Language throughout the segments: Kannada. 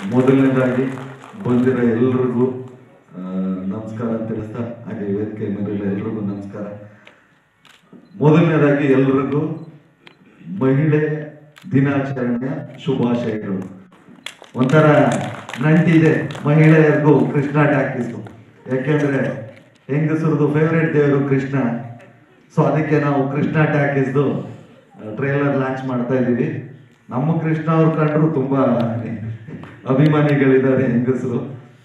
ಮೊದಲನೇದಾಗಿ ಬಂದಿರೋ ಎಲ್ರಿಗೂ ನಮಸ್ಕಾರ ಅಂತ ತಿಳಿಸ್ತಾ, ಹಾಗೆ ವೇದಿಕೆ ಮೇಲಿರೋ ಎಲ್ರಿಗೂ ನಮಸ್ಕಾರ. ಮೊದಲನೇದಾಗಿ ಎಲ್ರಿಗೂ ಮಹಿಳೆ ದಿನಾಚರಣೆಯ ಶುಭಾಶಯಗಳು. ಒಂಥರ ನಂಟಿದೆ ಮಹಿಳೆಯರಿಗೂ ಕೃಷ್ಣ ಟಾಕೀಸು, ಯಾಕೆಂದ್ರೆ ಹೆಂಗಸರದು ಫೇವ್ರೇಟ್ ದೇವರು ಕೃಷ್ಣ. ಸೊ ಅದಕ್ಕೆ ನಾವು ಕೃಷ್ಣ ಟಾಕೀಸ್ದು ಟ್ರೇಲರ್ ಲಾಂಚ್ ಮಾಡ್ತಾ ಇದ್ದೀವಿ. ನಮ್ಮ ಕೃಷ್ಣ ಅವ್ರು ಕಂಡ್ರು ತುಂಬಾ ಅಭಿಮಾನಿಗಳಿದ್ದಾರೆ ಹೆಂಗಸರು.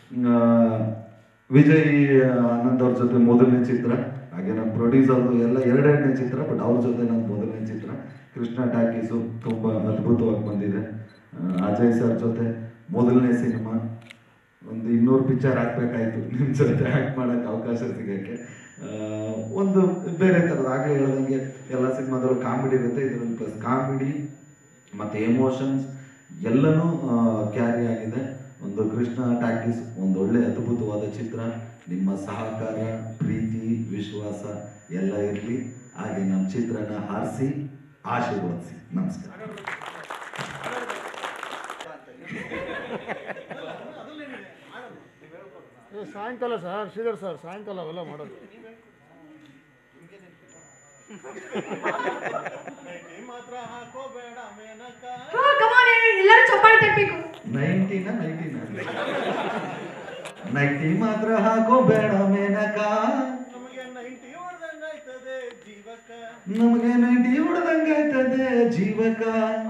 ವಿಜಯ್ ಆನಂದ್ ಅವ್ರ ಜೊತೆ ಮೊದಲನೇ ಚಿತ್ರ, ಹಾಗೆ ನಮ್ಮ ಪ್ರೊಡ್ಯೂಸರ್ದು ಎಲ್ಲ ಎರಡನೇ ಚಿತ್ರ, ಬಟ್ ಅವ್ರ ಜೊತೆ ನನ್ನ ಮೊದಲನೇ ಚಿತ್ರ ಕೃಷ್ಣ ಟಾಕೀಸು ತುಂಬಾ ಅದ್ಭುತವಾಗಿ ಬಂದಿದೆ. ಅಜಯ್ ಸರ್ ಜೊತೆ ಮೊದಲನೇ ಸಿನಿಮಾ, ಒಂದು 200 ಪಿಕ್ಚರ್ ಹಾಕ್ಬೇಕಾಯ್ತು ನಿಮ್ಮ ಜೊತೆ ಆ್ಯಕ್ಟ್ ಮಾಡೋಕ್ಕೆ ಅವಕಾಶ ಸಿಗೋಕ್ಕೆ. ಒಂದು ಬೇರೆ ಥರದ ಆಗಲೇ ಹೇಳ್ದಂಗೆ ಎಲ್ಲ ಸಿನಿಮಾದಲ್ಲೂ ಕಾಮಿಡಿ ಇರುತ್ತೆ, ಇದರಲ್ಲಿ ಪ್ಲಸ್ ಕಾಮಿಡಿ ಮತ್ತು ಎಮೋಷನ್ಸ್ ಎಲ್ಲನೂ ಕ್ಯಾರಿ ಆಗಿದೆ. ಒಂದು ಕೃಷ್ಣ ಟಾಕೀಸ್ ಒಂದೊಳ್ಳೆ ಅದ್ಭುತವಾದ ಚಿತ್ರ. ನಿಮ್ಮ ಸಹಕಾರ, ಪ್ರೀತಿ, ವಿಶ್ವಾಸ ಎಲ್ಲ ಇರಲಿ. ಹಾಗೆ ನಮ್ಮ ಚಿತ್ರನ ಹಾರಿಸಿ ಆಶೀರ್ವದಿಸಿ. ನಮಸ್ಕಾರ. ಸಾಯಂಕಾಲ ಸರ್, ಶ್ರೀಧರ್ ಸರ್, ಸಾಯಂಕಾಲ ಅವೆಲ್ಲ ಮಾಡೋದು. ಎಲ್ಲರೂ ಚಪ್ಪಾಳೆ ತಟ್ಟಬೇಕು. 90 ಮಾತ್ರ ಹಾಕೋಬೇಡ ಮೇನಕ, ನಮಗೆ 90 ಹೊಡೆದಂಗಾಯ್ತದೆ ಜೀವಕ.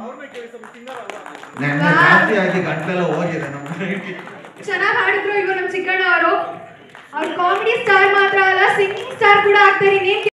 ಜಾಸ್ತಿ ಆಗಿ ಗಂಟೆಲ್ಲ ಹೋಗಿದೆ ನಮ್ಮ 90. ಚೆನ್ನಾಗಿ ಹಾಡಿದ್ರು ಇವಾಗ ನಮ್ಮ ಚಿಕ್ಕಣ್ಣ ಅವರು. ಅವ್ರು ಕಾಮಿಡಿ ಸ್ಟಾರ್ ಮಾತ್ರ ಅಲ್ಲ, ಸಿಂಗಿಂಗ್ ಸ್ಟಾರ್ ಕೂಡ ಆಗ್ತಾರೆ.